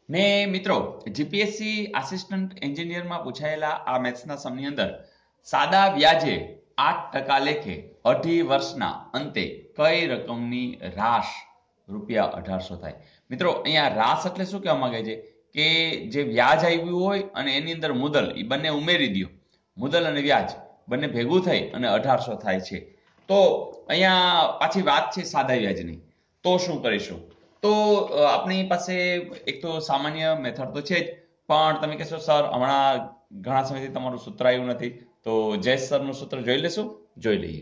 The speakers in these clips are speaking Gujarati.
ને મિત્રો જીપીએસસી આસિસ્ટન્ટ એન્જિનિયરમાં પૂછાયેલા આ મેથ્સના સમની અંદર સાદા વ્યાજે 8% લેખે 2.5 વર્ષના અંતે કઈ રકમની રાશ ₹1800 થાય? મિત્રો અહીંયા રાશ એટલે શું કહેવા માંગે છે કે જે વ્યાજ આવ્યું હોય અને એની અંદર મુદલ એ બંને ઉમેરી દો, મુદલ અને વ્યાજ બંને ભેગું થઈ અને 1800 થાય છે. તો અહીંયા પાછી વાત છે સાદા વ્યાજની. તો શું કરીશું? તો આપણી પાસે એક તો સામાન્ય મેથડ તો છે જ, પણ તમે કહેશો સર હમણાં ઘણા સમયથી તમારું સૂત્ર આવ્યું નથી, તો જયેશ સરનું સૂત્ર જોઈ લેશું. જોઈ લઈએ.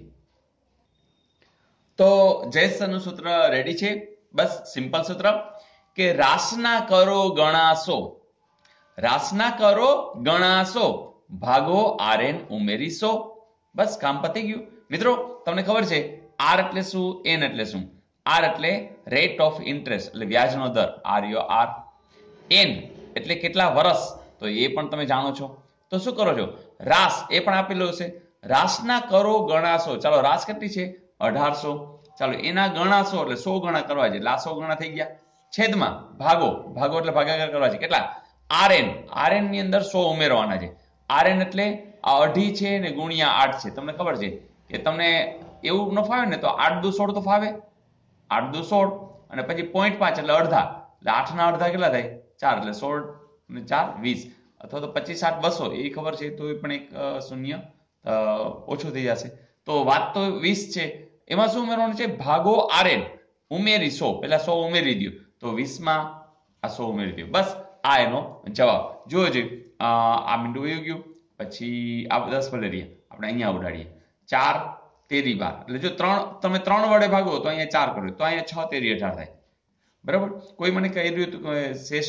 તો જયેશ સરનું સૂત્ર રેડી છે. બસ સિમ્પલ સૂત્ર કે રાશના કરો ગણાસો, રાશના કરો ગણાસો ભાગો RN ઉમેરી 100. બસ કામ પતી ગયું. મિત્રો તમને ખબર છે R એટલે શું, N એટલે શું? R એટલે રેટ ઓફ ઇન્ટરેસ્ટ એટલે વ્યાજનો દર, R. N એટલે કેટલા વર્ષ, તો એ પણ તમે જાણો છો. તો શું કરો છો? રાશ એ પણ આપેલું હશે. રાશના કરો ગણાસો, ચાલો રાશ કેટલી છે? 1800. ચાલો એના ગણાસો એટલે 100 ગણા કરવા છે, એટલે આ 100 ગણા થઈ ગયા. છેદમાં ભાગો, ભાગો એટલે ભાગાકાર કરવા છે. કેટલા? RN. RN ની અંદર 100 ઉમેરવાના છે. RN એટલે આ 2.5 છે ને ગુણ્યા 8 છે. તમને ખબર છે કે તમને એવું ન ફાવે ને તો 8 દુ 16 તો ફાવે. 8 દુ 16 અને પછી 0.5 એટલે અડધા, એટલે 8 ના અડધા કેટલા થાય? 4, એટલે 16 ને 4 20, અથવા તો 25 8 200 એ ખબર છે તો એ પણ એક શૂન્ય ઓછું થઈ જશે. તો વાત તો 20 છે. એમાં શું ઉમેરવાનું છે? ભાગો RN ઉમેરી 100. પેલા 100 ઉમેરી દો તો 20 માં આ 100 ઉમેરી દો. બસ આ એનો જવાબ. જોજો આ મીંડું વયું ગયું, પછી આ 10 ભલે રહ્યા, આપણે અહીંયા ઉડાડીએ. 4 તેરી 12, એટલે જો તમે 3 વડે ભાગો તો અહીંયા 4 કર્યો તો અહીંયા 6 તેરી 18 થાય. બરાબર. કોઈ મને કહી રહ્યું હતું કે શેષ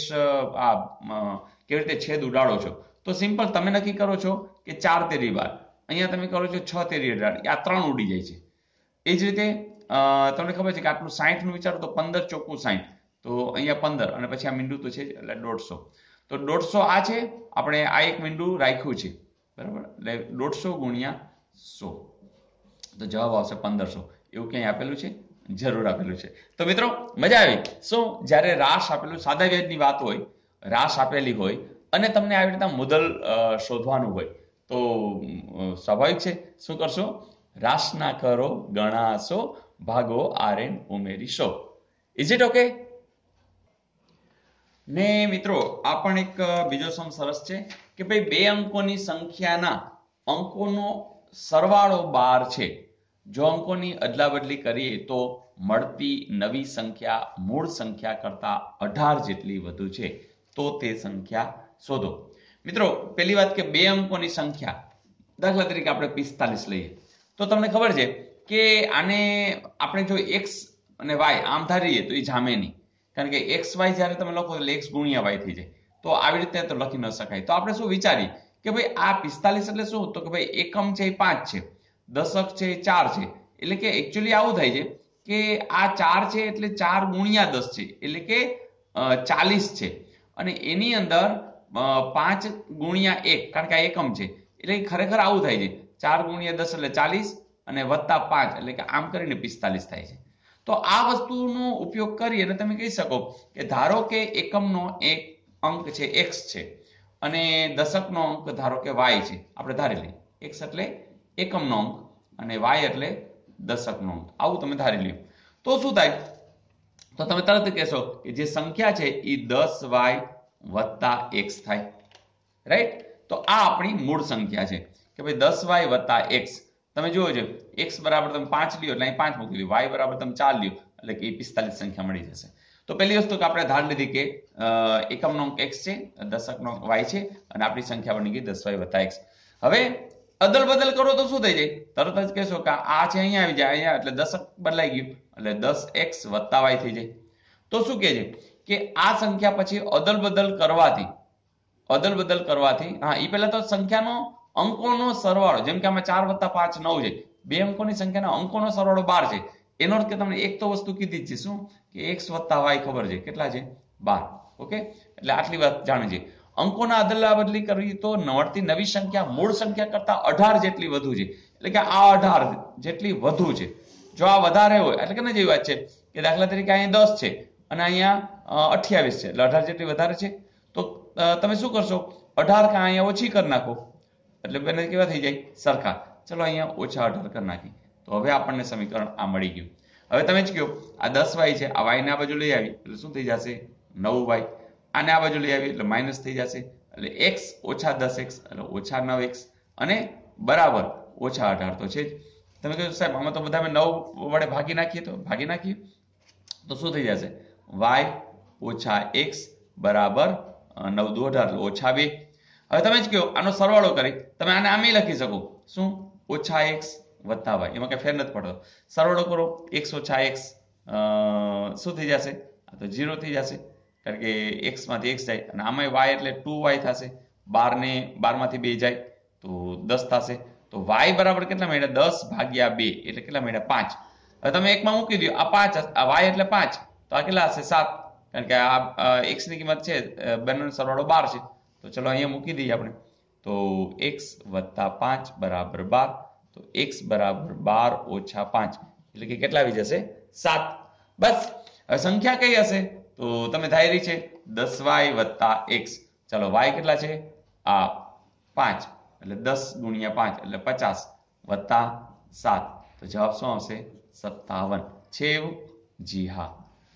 કેવી રીતે છેદ ઉડાડો છો, તો સિમ્પલ તમે નક્કી કરો છો કે 4 તેરી 12, અહીંયા તમે કરો છો 6 તેરી 18, આ 3 ઉડી જાય છે. એ જ રીતે તમને ખબર છે કે આટલું 60 નું વિચારો તો 15 ચોખ્ખું 60, તો અહીંયા 15 અને પછી આ મીંડું તો છે એટલે 150. તો 150 આ છે, આપણે આ એક મીંડું રાખ્યું છે. બરાબર. એટલે 150 ગુણ્યા 100, તો જવાબ આવશે 1500. એવું ક્યાંય આપેલું છે? જરૂર આપેલું છે. તો મિત્રો મજા આવી. શું જ્યારે રાશ આપેલું, સાદા વ્યાજની વાત હોય, રાશ આપેલી હોય અને તમને આવી રીતના મુદલ શોધવાનું હોય તો સ્વાભાવિક છે શું કરશો? રાશના કરો ગણાસો ભાગો RN ઉમેરી 100. Is it okay? ને મિત્રો આ પણ એક બીજો સમ સરસ છે કે ભાઈ 2 અંકોની સંખ્યાના અંકોનો સરવાળો 12 છે. જો અંકોની અદલાબદલી કરીએ તો મળતી નવી સંખ્યા મૂળ સંખ્યા કરતા 18 જેટલી વધુ છે, તો તે સંખ્યા શોધો. મિત્રો પહેલી વાત કે 2 અંકોની સંખ્યા, દાખલા તરીકે આપણે 45 લઈએ, તો તમને ખબર છે કે આને આપણે જો x અને y આમ ધારીએ તો એ જામે નહીં, કારણ કે xy જ્યારે તમે લખો એટલે x ગુણ્યા y થઈ જાય. તો આવી રીતે તો લખી ન શકાય. તો આપણે શું વિચારીએ કે ભાઈ આ 45 એટલે શું? તો કે ભાઈ એકમ છે એ 5 છે, દશક છે એ 4 છે. એટલે કે એકચ્યુઅલી આવું થાય છે કે આ 4 છે એટલે 4 ગુણ્યા 10 છે, એટલે કે 40 છે. અને એની અંદર 5 ગુણ્યા 1, કારણ કે આ એકમ છે, એટલે ખરેખર આવું થાય છે 4 ગુણ્યા 10 એટલે 40 અને વત્તા 5 એટલે કે આમ કરીને 45 થાય છે. તો આ વસ્તુનો ઉપયોગ કરી અને તમે કહી શકો કે ધારો કે એકમનો એક અંક છે x છે અને દશકનો અંક ધારો કે y છે. આપણે ધારી લઈએ x એટલે એકમનો અંક અને y એટલે દશકનો અંક, આવું તમે ધારી લ્યો. તો શું થાય? તો તમે તરત કહેશો કે જે સંખ્યા છે એ 10y વત્તા x થાય. રાઈટ? તો આ આપણી મૂળ સંખ્યા છે કે ભાઈ 10y વત્તા x. તમે જુઓ છો x બરાબર તમે 5 લ્યો એટલે અહીં 5 મૂકી દો, y બરાબર તમે 4 લ્યો એટલે કે 45 સંખ્યા મળી જશે. તો પહેલી વસ્તુ કે આપણે ધાર લીધી કે એકમનો અંક x છે, દશકનો અંક y છે અને આપણી સંખ્યા બની ગઈ 10y વત્તા x. હવે અદલ બદલ કરો તો શું થઈ જાય? તરત જ કહેશો કે આ છે અહીંયા આવી જાય, અહીંયા એટલે દશક બદલાઈ ગયું એટલે 10x વત્તા y થઈ જાય. તો શું કહે છે કે આ સંખ્યા પછી અદલ બદલ કરવાથી હા, એ પહેલા તો સંખ્યાનો અંકોનો સરવાળો, જેમ કે આમાં 4 વત્તા 5 9 છે, 2 અંકોની સંખ્યાના અંકોનો સરવાળો 12 છે. એનો અર્થ કે તમને એક તો વસ્તુ કીધી જ છે, શું કે x વત્તા y ખબર છે કેટલા છે? 12. ઓકે, એટલે આટલી વાત જાણી છે. અંકોના અદલા બદલી કરવી તો મળતી નવી સંખ્યા મૂળ સંખ્યા કરતા 18 જેટલી વધુ છે, એટલે કે આ 18 જેટલી વધુ છે. જો આ વધારે હોય એટલે કે જેવી વાત છે કે દાખલા તરીકે અહીંયા 10 છે, અને અહીંયા 28 છે, એટલે 18 જેટલી વધારે છે. તો તમે શું કરશો, 18 કાં અહીંયા ઓછી કરી નાખો, એટલે બંને કેવા થઈ જાય, સરખા. ચલો અહીંયા ઓછા 18 કરી નાખી, તો હવે આપણને સમીકરણ આ મળી ગયું. હવે તમે જ કહો, આ 10y છે, આ y ને આ બાજુ લઈ આવી એટલે શું થઈ જશે, 9y. આને આ બાજુ લઈ આવી એટલે માઇનસ થઈ જશે, એટલે x ઓછા 10x એટલે ઓછા 9x અને બરાબર ઓછા 18 તો છે જ. તમે કહો સાહેબ આમાં તો બધા 9 વડે ભાગી નાખીએ, તો ભાગી નાખીએ તો શું થઈ જશે, y ઓછા x બરાબર 9 દુ 18 એટલે ઓછા 2. હવે તમે જ કહો આનો સરવાળો કરી તમે આને આમે લખી શકો, શું, ઓછા x વત્તા y, એમાં કઈ ફેર નથી પડતો. સરવાળો કરો, x ઓછા x શું થઈ જશે, આ તો 0 થઈ જશે, કારણ કે x માંથી x જાય, અને આમાં y એટલે 2y થશે, 12 ને 12 માંથી 2 જાય તો 10 થશે. તો y બરાબર કેટલા મળ્યા, 10 ભાગ્યા 2 એટલે કેટલા મળ્યા, 5. હવે તમે એકમાં મૂકી દો, આ 5, આ y એટલે 5, તો આ કેટલા હશે, 7, કારણ કે આ x ની કિંમત છે, બંનેનો સરવાળો 12 છે. તો ચલો અહીંયા મૂકી દઈએ આપણે, તો x વત્તા 5 બરાબર 12, તો x બરાબર 12 ઓછા 5 એટલે કે કેટલા આવી જશે, 7. બસ. હવે સંખ્યા કઈ હશે, તો તમે ધારી છે 10y વત્તા x. ચલો y કેટલા છે, આ 5 એટલે 10 ગુણ્યા 5 એટલે 50 વત્તા 7, તો જવાબ શું આવશે, 57 છે એવું. જી હા.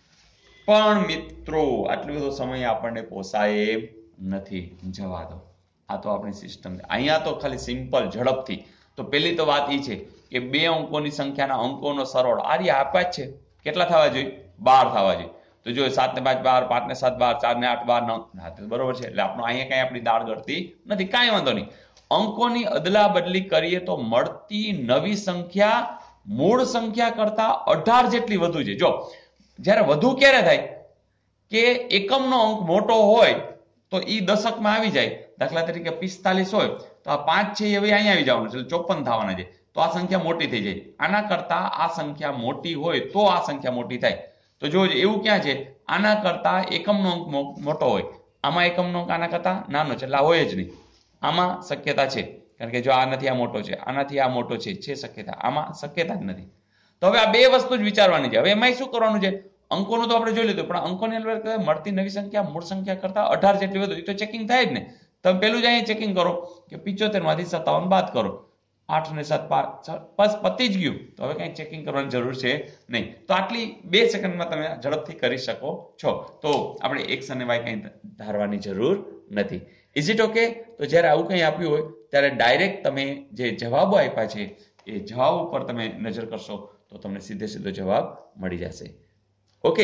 પણ મિત્રો આટલો બધો સમય આપણને પોસાય એમ નથી, જવા દો. આ તો આપણી સિસ્ટમ. અહીંયા તો ખાલી સિમ્પલ ઝડપથી. તો પહેલી તો વાત એ છે કે બે અંકોની સંખ્યાના અંકોનો સરવાળો આ રહ્યા આપ્યા જ છે, કેટલા થવા જોઈએ, 12 થવા જોઈએ. તો જો 7 ને 5 12, 5 ને 7 12, 4 ને 8 12, 9 બરોબર છે. એટલે આપણો અહીંયા કઈ આપણી દાળ ગળતી નથી, કાંઈ વાંધો નહીં. અંકોની અદલા બદલી કરીએ તો મળતી નવી સંખ્યા મૂળ સંખ્યા કરતા 18 જેટલી વધુ છે. જો જ્યારે વધુ ક્યારે થાય કે એકમનો અંક મોટો હોય તો ઈ દશકમાં આવી જાય. દાખલા તરીકે 45 હોય તો આ 5 છે હવે અહીંયા આવી જવાનું છે, એટલે 54 થવાના છે, તો આ સંખ્યા મોટી થઈ જાય. આના કરતા આ સંખ્યા મોટી હોય તો આ સંખ્યા મોટી થાય. તો જો એવું ક્યાં છે, આના કરતા એકમનો અંક મોટો હોય, આમાં એકમનો અંક આના કરતા નાનો છે, એટલે આ હોય જ નહીં. આમાં શક્યતા છે, કારણ કે જો આ નથી, આ મોટો છે, આનાથી આ મોટો છે શક્યતા, આમાં શક્યતા જ નથી. તો હવે આ બે વસ્તુ જ વિચારવાની છે. હવે એમાં શું કરવાનું છે, અંકોનું તો આપણે જોઈ લીધું, પણ અંકોની અંદર મળતી નવી સંખ્યા મૂળ સંખ્યા કરતા 18 જેટલી વધુ, એ તો ચેકિંગ થાય જ ને. તમે પેલું જ અહીંયા ચેકિંગ કરો કે 75 માંથી 57 બાદ કરો, 8 ને 7 5, બસ પતી જ ગયું. તો હવે કઈ ચેકિંગ કરવાની જરૂર છે નહીં. તો આટલી 2 સેકન્ડમાં તમે ઝડપથી કરી શકો છો. તો આપણે x અને y કઈ ધારવાની જરૂર નથી. Is it okay? તો જ્યારે આવું કંઈ આપ્યું હોય ત્યારે ડાયરેક્ટ તમે જે જવાબો આપ્યા છે એ જવાબ ઉપર તમે નજર કરશો તો તમને સીધો જવાબ મળી જશે. ઓકે.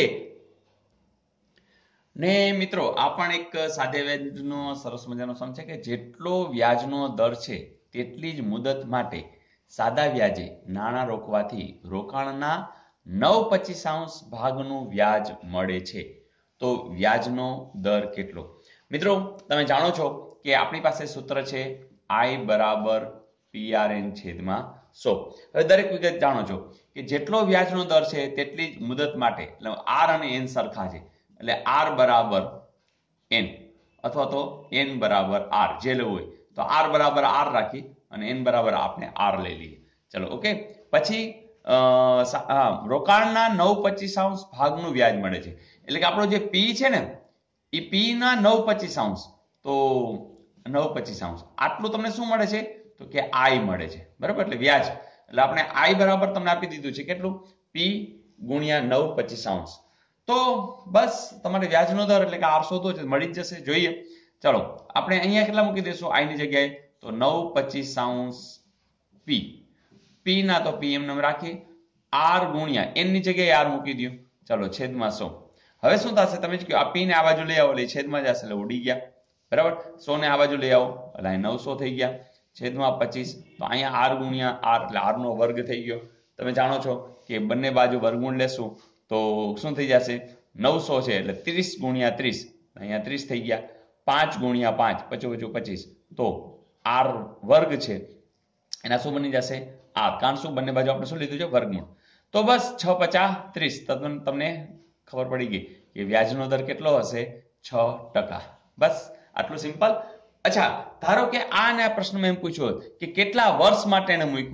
ને મિત્રો આ પણ એક સાદા વ્યાજનો સરસ મજાનો સમ છે કે જેટલો વ્યાજનો દર છે તેટલી જ મુદત માટે સાદા વ્યાજે નાણાં રોકવાથી રોકાણના 9/25 ભાગનું વ્યાજ મળે છે. તો વ્યાજનો દર કેટલો? મિત્રો તમે જાણો છો કે આપણી પાસે સૂત્ર છે I બરાબર PRN છેદમાં 100. હવે દરેક વિગત જાણો છો કે જેટલો વ્યાજનો દર છે તેટલી જ મુદત માટે, એટલે R અને N સરખા છે, એટલે R બરાબર N અથવા તો N બરાબર R જે લેવું હોય તો R બરાબર R રાખી અને N બરાબર આપણે R લઈ લઈએ. ચલો ઓકે. પછી રોકાણના 9/25 ભાગનું વ્યાજ મળે છે, એટલે કે આપણો જે P છે ને એ P ના 9/25, તો 9/25 આટલું તમને શું મળે છે તો કે I મળે છે, બરાબર. એટલે વ્યાજ, એટલે આપણે I બરાબર તમને આપી દીધું છે કેટલું, P ગુણ્યા 9/25. તો બસ તમારે વ્યાજનો દર એટલે કે R શોધવો છે, મળી જ જશે. જોઈએ ચલો આપણે અહીંયા કેટલા મૂકી દઈશું I ની જગ્યાએ, તો 9/25 P. P ના તો P એમ રાખીએ, R ગુણ્યા N ની જગ્યાએ R મૂકી દો, ચલો છેદમાં 100. હવે શું થશે તમે જ કહો, આ P ને આ બાજુ લઈ આવો એટલે છેદમાં જશે એટલે ઉડી ગયા, બરાબર. 100 ને આ બાજુ લઈ આવો એટલે અહીં 900 થઈ ગયા, છેદમાં 25. તો અહીંયા R ગુણ્યા R એટલે R નો વર્ગ થઈ ગયો. તમે જાણો છો કે બંને બાજુ વર્ગમૂળ લેશું તો શું થઈ જશે, 900 છે એટલે 30 ગુણ્યા 30, અહીંયા 30 થઈ ગયા. 5 ગુણ્યા 5 25, તો R વર્ગ છે એના શું બની જશે R, કારણ શું બંને બાજુ આપણે શું લીધું છે વર્ગમૂળ. તો બસ 6×5 = 30. તમને ખબર પડી ગઈ કે વ્યાજનો દર કેટલો હશે, 6%. બસ આટલું સિમ્પલ. અચ્છા ધારો કે આ પ્રશ્નમાં એમ પૂછ્યું હોત કે કેટલા વર્ષ માટે એને મૂક્યું હોત,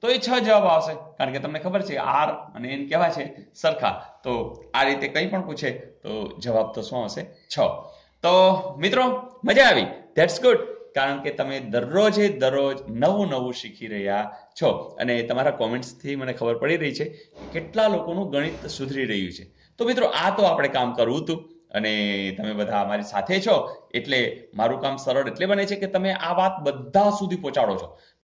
તો એ 6 જવાબ આવશે, કારણ કે તમને ખબર છે આર અને એન કેવા છે, સરખા. તો આ રીતે કંઈ પણ પૂછે તો જવાબ તો શું હશે? 6. તો મિત્રો મજા આવી, ધેટ્સ ગુડ, કારણ કે તમે દરરોજે દરરોજ નવું નવું શીખી રહ્યા છો અને તમારા કોમેન્ટ્સથી મને ખબર પડી રહી છે કે કેટલા લોકોનું ગણિત સુધરી રહ્યું છે. તો મિત્રો આ તો આપણે કામ કરવું હતું અને તમે બધા અમારી સાથે છો એટલે મારું કામ સરળ એટલે બને છે કે તમે આ વાત બધા સુધી પહોંચાડો છો.